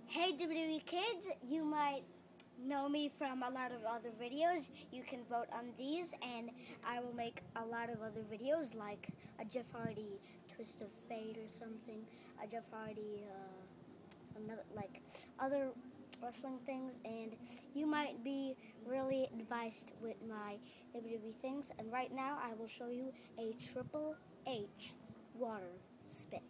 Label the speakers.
Speaker 1: Hey WWE kids, you might know me from a lot of other videos. You can vote on these and I will make a lot of other videos like a Jeff Hardy Twist of Fate or something, a Jeff Hardy another, like other wrestling things, and you might be really advised with my WWE things. And right now I will show you a Triple H water spit.